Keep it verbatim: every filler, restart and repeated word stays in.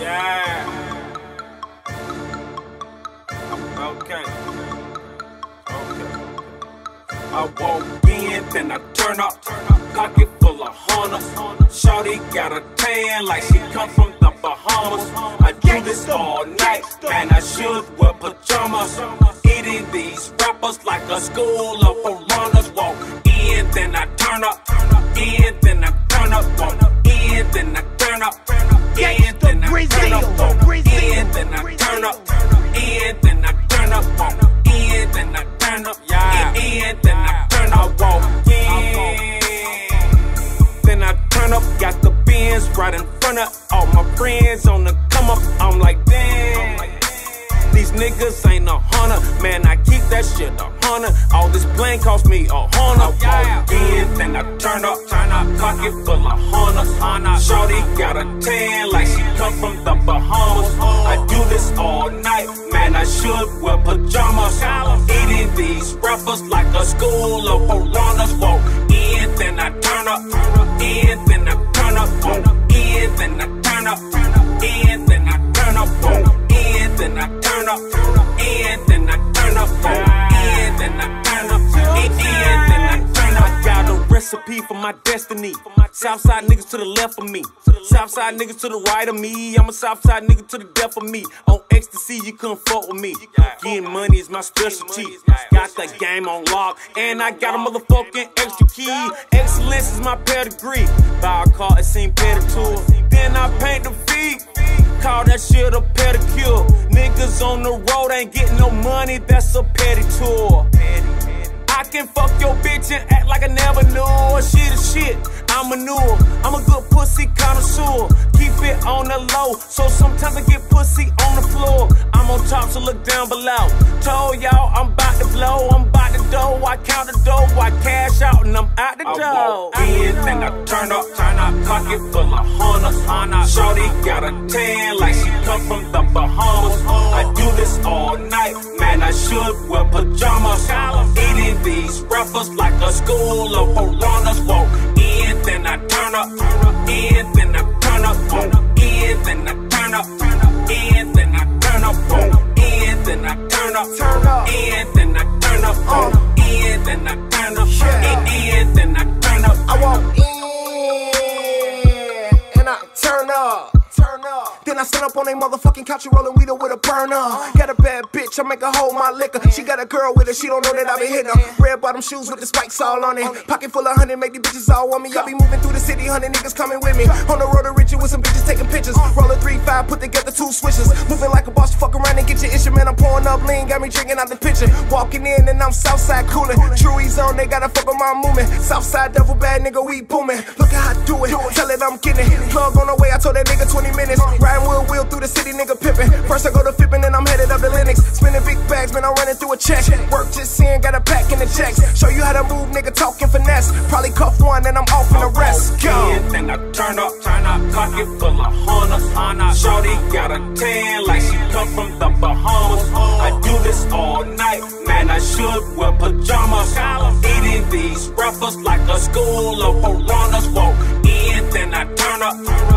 Yeah. Okay. Okay. I walk in, then I turn up. Pocket full of hunters. Shawty got a tan like she come from the Bahamas. I do this all night, man, I should wear pajamas. Eating these rappers like a school of piranhas. Walk in, then I turn up. In, then I turn up. Walk in, then I turn up. In, then I turn up. Walk in, then I turn up. In, then I turn up. Walk in, then I turn up. Yeah. In, then I turn up. Walk in. Then I turn up, got the Benz right in front of all my friends on the come up. I'm like, damn, these niggas ain't a hunter. Man, I keep that shit a hundred. All this bling cost me a hundred. Walk in, then I turn up, turn up, pocket full of hunters. Shorty got a tan like she come from the Bahamas. I do this all night, man, I should wear pajamas. Eating these rappers like a school of piranhas. Walk in, then I turn up. In, then I turn up. In, then I turn up. In, then I turn up. In, then I turn up. In, then I turn up. In, then I turn up. In, then I turn up. I got a recipe for my destiny. Southside niggas to the left of me. Southside niggas to the right of me. I'm a Southside nigga to the death of me. On ecstasy, you couldn't fuck with me. Getting money is my specialty. Got the game on lock, and I got a motherfucking extra key. Excellence is my pedigree. Buy a car and seen pedicure. Then I paint the feet. Call that shit a pedicure. Niggas on the road ain't getting no money. That's a pedicure. I can fuck your bitch and act like I never knew. She the shit, I'm manure. I'm a good pussy connoisseur. Keep it on the low, so sometimes I get pussy on the floor. I'm on top, so look down below. Told y'all I'm about to blow. I'm about to dough. I count the dough, I cash out, and I'm out the dough. I walk in, then I turn up, turn up, pocket full of hunters. Shorty got a tan like she come from the Bahamas. I do this all night, man, I should wear pajamas. Eating these rappers like a school of piranhas. Walk in, then I turn up. In, then I turn up. In, then I turn up. In, then I turn up. In, then I turn up. In, then I turn up. In, then I turn up. In, then I turn up. I walk in and I turn up. Turn up. Then I stand up on a motherfucking couch and rollin' weed up with a burner. Got a bad bitch, I make her hold my liquor. She got a girl with her, she don't know that I been hitting her. Red bottom shoes with the spikes all on it. Pocket full of hundred, make these bitches all want me. I be moving through the city, hundred niggas coming with me. On the road to Richie with some bitches taking pictures. Roll a three five, put together two switches. Moving like a boss, fuck around and get your issue. Man, I'm pouring up lean, got me drinking out the pitcher. Walking in and I'm Southside coolin'. Truey's on, they gotta fuck with my movement. Southside double bad nigga, we booming. Look how I do it, tell it I'm kidding. Plug on the way, I told that nigga twenty minutes. Riding wheel wheel through the city, nigga pippin'. First I go to Fippin', then I'm headed up to Lennox. Spinning big bags, man, I'm running through a check. Work just seeing, got a pack in the checks. Show you how to move, nigga, talking finesse. Probably cuff one, then I'm off in the rest. Go. In, then I turn up, turn up, pocket full of hunters. Shorty got a tan like she come from the Bahamas. I do this all night, man, I should wear pajamas. Eating these rappers like a school of piranhas. Walk in, then I turn up.